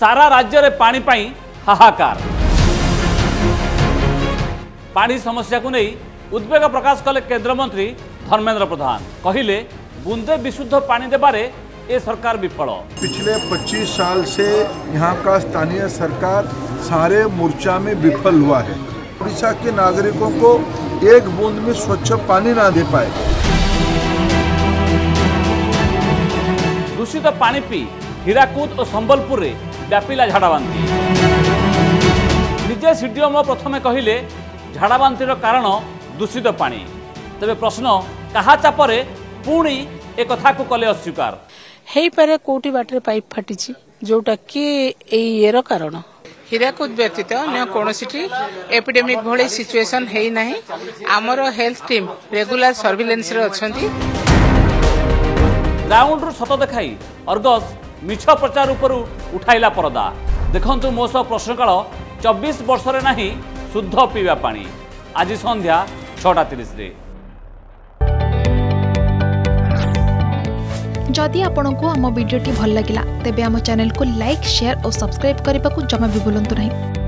सारा राज्य में पानी पाई हाहाकार। पानी समस्या को नहीं उद्वेग प्रकाश कले केंद्र मंत्री धर्मेंद्र प्रधान। कहिले बूंदे विशुद्ध पानी देबारे ये सरकार विफल। पिछले 25 साल से यहाँ का स्थानीय सरकार सारे मोर्चा में विफल हुआ है। उड़ीसा के नागरिकों को एक बूंद में स्वच्छ पानी ना दे पाए। दूषित पानी पी हीराकुद और संबलपुर रे व्यापिला झाड़ाबांती। निजे सीडीएम प्रथमे कहिले झाड़ाबांतिर कारण दूषित पानी। तेबे प्रश्न कहा चापरे पुणी एक कथा को कले अस्वीकार हेई पारे कोटी बाटरे पाइप फाटी जोटा कि एयर कारण। हीराकुद व्यतीत अन्य कौनसी एपिडेमिक भली सिचुएशन है नहीं। आमर हेल्थ टीम रेगुलर सर्विलेंस रे अछंती। ग्राउंड रु सत देखाई अर्गस मिछ प्रचार उपर उठाइला परदा। देखंतु मो सह प्रश्नकाल 24 वर्ष रे नहीं शुद्ध पीवा पानी। आज संध्या 6:30 रे। जदि आपंक आम भिडी भल लगा तेब आम चैनल को लाइक शेयर और सब्सक्राइब करने को जमा भी भूलु नहीं।